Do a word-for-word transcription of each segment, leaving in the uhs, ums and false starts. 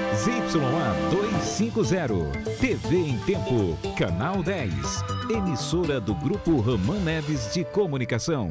Z Y A duzentos e cinquenta, T V em Tempo, Canal dez, emissora do Grupo Ramã Neves de Comunicação.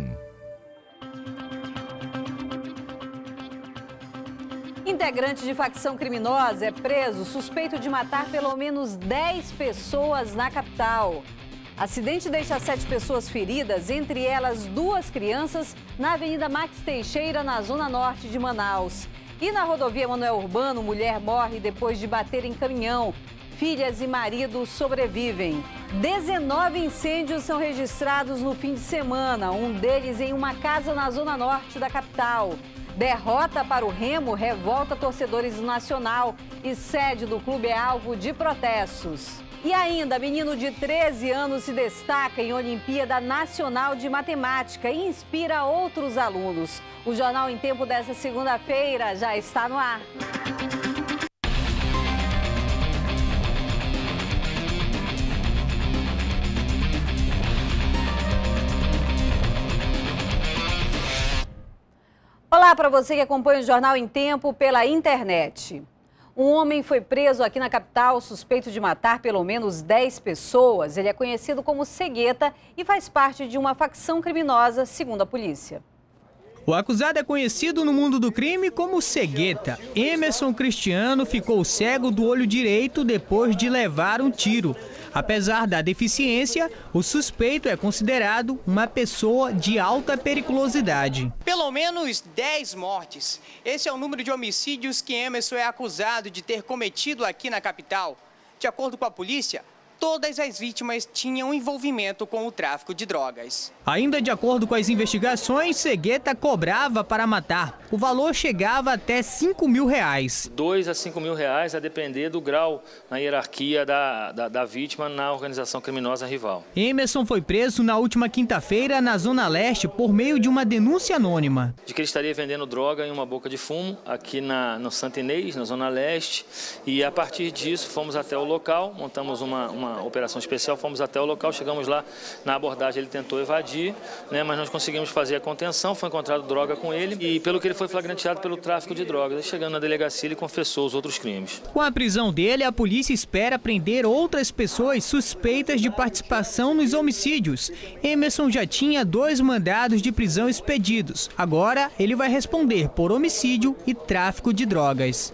Integrante de facção criminosa é preso suspeito de matar pelo menos dez pessoas na capital. Acidente deixa sete pessoas feridas, entre elas duas crianças, na Avenida Max Teixeira, na zona norte de Manaus. E na rodovia Manoel Urbano, mulher morre depois de bater em caminhão. Filhas e marido sobrevivem. dezenove incêndios são registrados no fim de semana, um deles em uma casa na zona norte da capital. Derrota para o Remo revolta torcedores do Nacional e sede do clube é alvo de protestos. E ainda, menino de treze anos se destaca em Olimpíada Nacional de Matemática e inspira outros alunos. O Jornal em Tempo dessa segunda-feira já está no ar. Olá para você que acompanha o Jornal em Tempo pela internet. Um homem foi preso aqui na capital suspeito de matar pelo menos dez pessoas. Ele é conhecido como Cegueta e faz parte de uma facção criminosa, segundo a polícia. O acusado é conhecido no mundo do crime como Cegueta. Emerson Cristiano ficou cego do olho direito depois de levar um tiro. Apesar da deficiência, o suspeito é considerado uma pessoa de alta periculosidade. Pelo menos dez mortes. Esse é o número de homicídios que Emerson é acusado de ter cometido aqui na capital. De acordo com a polícia, todas as vítimas tinham envolvimento com o tráfico de drogas. Ainda de acordo com as investigações, Cegueta cobrava para matar. O valor chegava até cinco mil reais. dois a cinco mil reais a depender do grau na hierarquia da, da, da vítima na organização criminosa rival. Emerson foi preso na última quinta-feira na Zona Leste por meio de uma denúncia anônima. De que ele estaria vendendo droga em uma boca de fumo aqui na, no Santo Inês, na Zona Leste. E a partir disso fomos até o local, montamos uma, uma operação especial, fomos até o local, chegamos lá, na abordagem ele tentou evadir. Né, mas nós conseguimos fazer a contenção, foi encontrado droga com ele e pelo que ele foi flagranteado pelo tráfico de drogas. E chegando na delegacia, ele confessou os outros crimes. Com a prisão dele, a polícia espera prender outras pessoas suspeitas de participação nos homicídios. Emerson já tinha dois mandados de prisão expedidos. Agora, ele vai responder por homicídio e tráfico de drogas.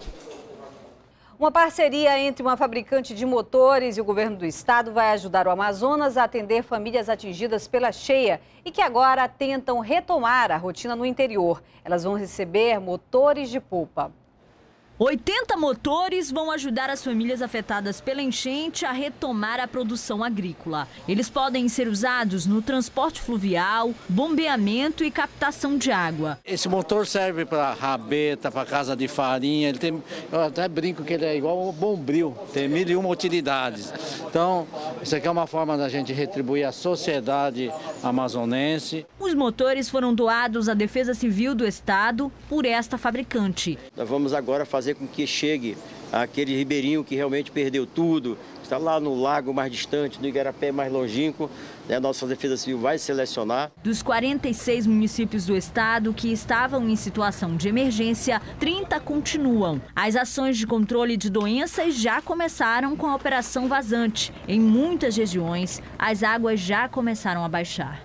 Uma parceria entre uma fabricante de motores e o governo do estado vai ajudar o Amazonas a atender famílias atingidas pela cheia e que agora tentam retomar a rotina no interior. Elas vão receber motores de polpa. oitenta motores vão ajudar as famílias afetadas pela enchente a retomar a produção agrícola. Eles podem ser usados no transporte fluvial, bombeamento e captação de água. Esse motor serve para rabeta, para casa de farinha. Ele tem, eu até brinco que ele é igual ao bombril, tem mil e uma utilidades. Então, isso aqui é uma forma da gente retribuir à sociedade amazonense. Os motores foram doados à Defesa Civil do Estado por esta fabricante. Nós vamos agora fazer com que chegue aquele ribeirinho que realmente perdeu tudo, está lá no lago mais distante, no Igarapé mais longínquo, né? A nossa Defesa Civil vai selecionar. Dos quarenta e seis municípios do estado que estavam em situação de emergência, trinta continuam. As ações de controle de doenças já começaram com a Operação Vazante. Em muitas regiões, as águas já começaram a baixar.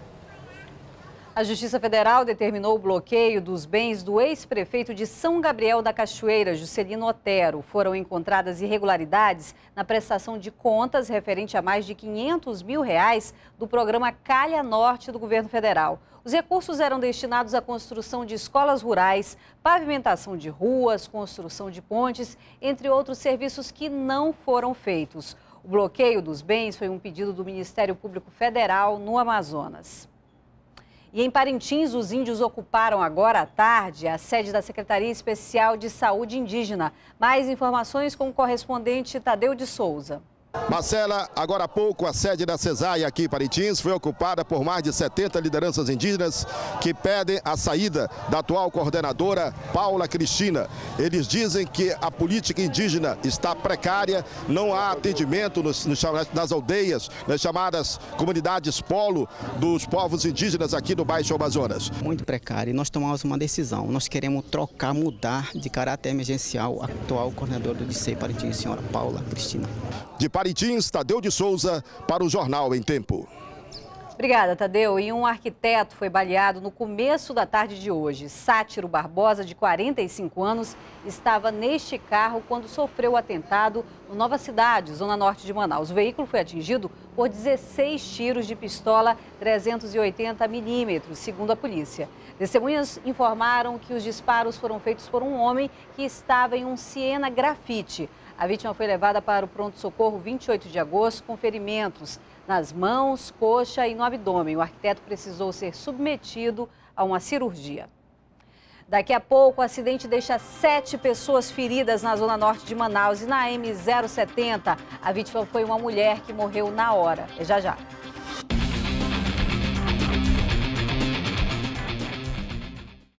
A Justiça Federal determinou o bloqueio dos bens do ex-prefeito de São Gabriel da Cachoeira, Juscelino Otero. Foram encontradas irregularidades na prestação de contas referente a mais de quinhentos mil reais do programa Calha Norte do governo federal. Os recursos eram destinados à construção de escolas rurais, pavimentação de ruas, construção de pontes, entre outros serviços que não foram feitos. O bloqueio dos bens foi um pedido do Ministério Público Federal no Amazonas. E em Parintins, os índios ocuparam agora à tarde a sede da Secretaria Especial de Saúde Indígena. Mais informações com o correspondente Tadeu de Souza. Marcela, agora há pouco a sede da CESAI aqui em Parintins foi ocupada por mais de setenta lideranças indígenas que pedem a saída da atual coordenadora Paula Cristina. Eles dizem que a política indígena está precária, não há atendimento nos, nos, nas aldeias, nas chamadas comunidades polo dos povos indígenas aqui do Baixo Amazonas. Muito precário e nós tomamos uma decisão, nós queremos trocar, mudar de caráter emergencial a atual coordenadora do D C Parintins, senhora Paula Cristina. De Parintins, Tadeu de Souza, para o Jornal em Tempo. Obrigada, Tadeu. E um arquiteto foi baleado no começo da tarde de hoje. Sátiro Barbosa, de quarenta e cinco anos, estava neste carro quando sofreu o atentado no Nova Cidade, zona norte de Manaus. O veículo foi atingido por dezesseis tiros de pistola trezentos e oitenta milímetros, segundo a polícia. Testemunhas informaram que os disparos foram feitos por um homem que estava em um Siena Grafite. A vítima foi levada para o pronto-socorro vinte e oito de agosto com ferimentos nas mãos, coxa e no abdômen. O arquiteto precisou ser submetido a uma cirurgia. Daqui a pouco, o acidente deixa sete pessoas feridas na zona norte de Manaus e na M zero setenta. A vítima foi uma mulher que morreu na hora. É já já.